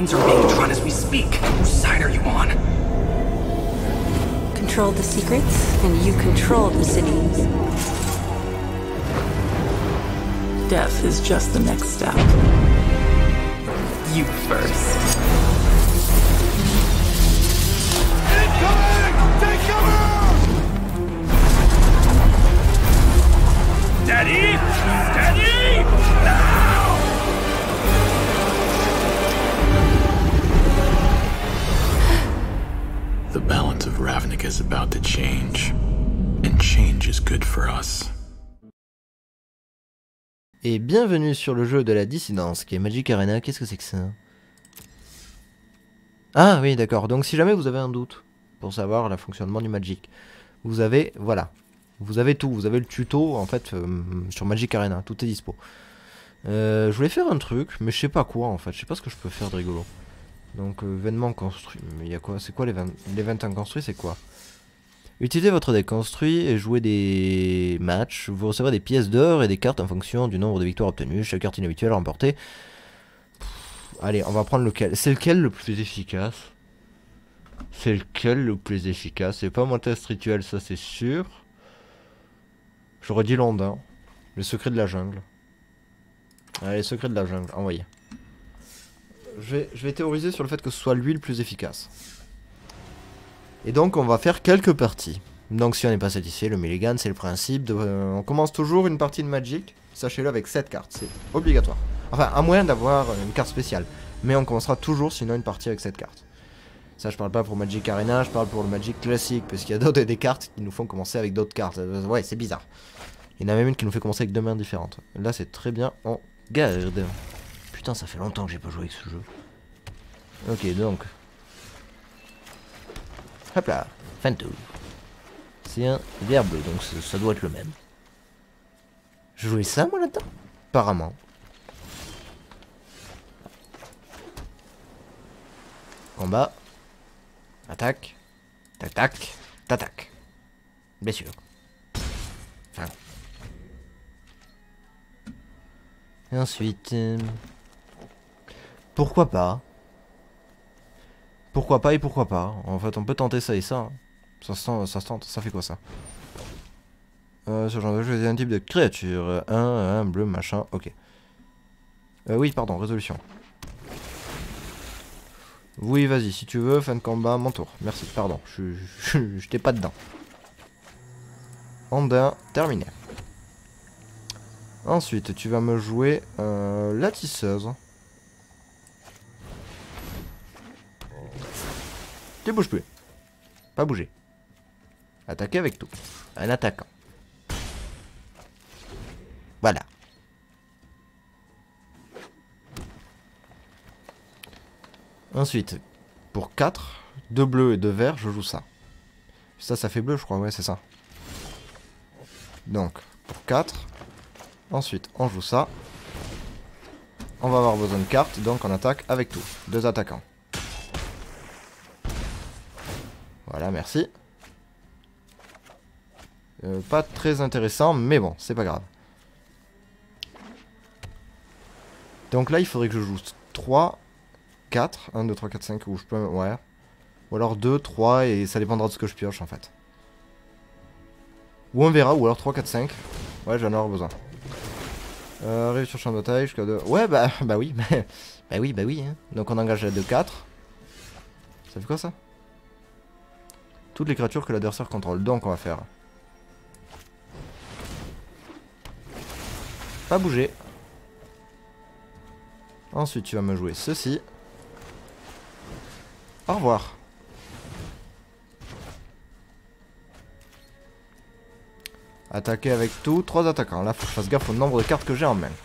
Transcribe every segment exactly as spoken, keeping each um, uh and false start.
lines are being drawn as we speak. Whose side are you on? Control the secrets, and you control the cities. Death is just the next step. You first. Incoming! Take cover! Steady! Steady! Now! The balance of Ravnica is about to change, and change is good for us. Et bienvenue sur le jeu de la dissidence qui est Magic Arena. Qu'est-ce que c'est que ça? Ah oui, d'accord. Donc si jamais vous avez un doute pour savoir le fonctionnement du Magic, vous avez, voilà, vous avez tout. Vous avez le tuto en fait euh, sur Magic Arena. Tout est dispo. Euh, je voulais faire un truc, mais je sais pas quoi en fait. Je sais pas ce que je peux faire de rigolo. Donc euh, événement construit. Mais il y a quoi? C'est quoi l'événement construit? C'est quoi? Utilisez votre deck construit et jouez des matchs. Vous recevrez des pièces d'or et des cartes en fonction du nombre de victoires obtenues. Chaque carte inhabituelle remportée. Pff, allez, on va prendre lequel. C'est lequel le plus efficace? C'est lequel le plus efficace? C'est pas mon test rituel, ça c'est sûr. J'aurais dit Londin. Le secret de la jungle. Allez, le secret de la jungle, envoyez. Je vais, je vais théoriser sur le fait que ce soit lui le plus efficace. Et donc on va faire quelques parties. Donc si on n'est pas satisfait, le mulligan c'est le principe de, euh, on commence toujours une partie de Magic, sachez-le, avec sept cartes, c'est obligatoire. Enfin à moins d'avoir une carte spéciale. Mais on commencera toujours sinon une partie avec sept cartes. Ça je parle pas pour Magic Arena, je parle pour le Magic classique. Parce qu'il y a d'autres des cartes qui nous font commencer avec d'autres cartes. Euh, ouais c'est bizarre. Il y en a même une qui nous fait commencer avec deux mains différentes. Là c'est très bien, on garde. Putain ça fait longtemps que j'ai pas joué avec ce jeu. Ok donc... Hop là, fin de tour. C'est un vert bleu, donc ça doit être le même. Je jouais ça moi là-dedans? Apparemment. Combat. Attaque. Tac tac. T'attaque. Bien sûr. Enfin. Et ensuite... Euh... Pourquoi pas? Pourquoi pas et pourquoi pas. En fait, on peut tenter ça et ça. Ça se tente, ça se tente. Ça fait quoi ça? euh, Ce genre de jeu, c'est un type de créature. Un, un, bleu, machin. Ok. Euh, oui, pardon, résolution. Oui, vas-y, si tu veux, fin de combat, mon tour. Merci, pardon. Je j'étais pas dedans. Andin, terminé. Ensuite, tu vas me jouer euh, la tisseuse. Tu bouges plus. Pas bouger. Attaquer avec tout. Un attaquant. Voilà. Ensuite, pour quatre, deux bleus et deux verts, je joue ça. Ça, ça fait bleu, je crois. Ouais, c'est ça. Donc, pour quatre. Ensuite, on joue ça. On va avoir besoin de cartes, donc on attaque avec tout. Deux attaquants. Voilà, merci. Euh, pas très intéressant, mais bon, c'est pas grave. Donc là, il faudrait que je joue trois, quatre, un, deux, trois, quatre, cinq, ou je peux... Ouais. Ou alors deux, trois, et ça dépendra de ce que je pioche, en fait. Ou on verra, ou alors trois, quatre, cinq. Ouais, j'en aurai besoin. Euh, arrive sur champ de bataille jusqu'à deux... Ouais, bah, bah oui, bah oui, bah oui. Hein. Donc on engage la deux, quatre. Ça fait quoi, ça? Toutes les créatures que l'adversaire contrôle. Donc on va faire... Pas bouger. Ensuite tu vas me jouer ceci. Au revoir. Attaquer avec tout. Trois attaquants. Là faut que je fasse gaffe au nombre de cartes que j'ai en main.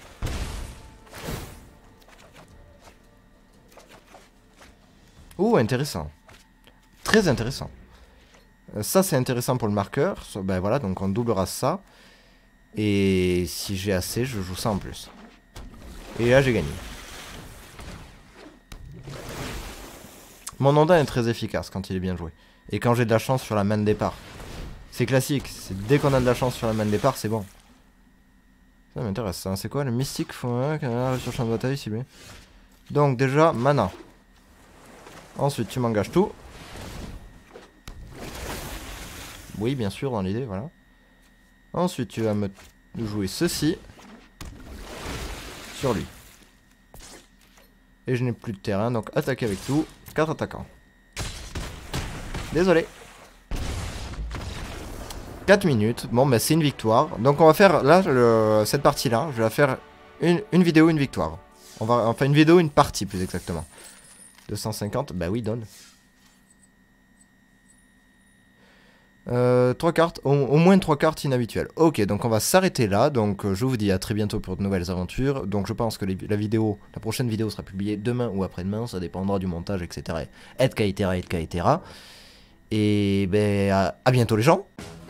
Ouh, intéressant. Très intéressant. Ça c'est intéressant pour le marqueur. Ben voilà, donc on doublera ça. Et si j'ai assez, je joue ça en plus. Et là j'ai gagné. Mon Ondin est très efficace quand il est bien joué. Et quand j'ai de la chance sur la main de départ. C'est classique, dès qu'on a de la chance sur la main de départ, c'est bon. Ça m'intéresse ça, c'est quoi le mystique fond sur le champ de bataille ciblé. Donc déjà, mana. Ensuite, tu m'engages tout. Oui, bien sûr, dans l'idée, voilà. Ensuite, tu vas me jouer ceci. Sur lui. Et je n'ai plus de terrain, donc attaquer avec tout. quatre attaquants. Désolé. quatre minutes. Bon, bah c'est une victoire. Donc on va faire, là, le, cette partie-là, je vais la faire une, une vidéo, une victoire. On va, enfin, une vidéo, une partie, plus exactement. deux cent cinquante, bah oui, donne. Euh, trois cartes, au, au moins trois cartes inhabituelles. Ok, donc on va s'arrêter là. Donc euh, je vous dis à très bientôt pour de nouvelles aventures. Donc je pense que les, la vidéo, la prochaine vidéo sera publiée demain ou après-demain. Ça dépendra du montage, et cetera. Et cetera, et cetera. Et ben à, à bientôt les gens.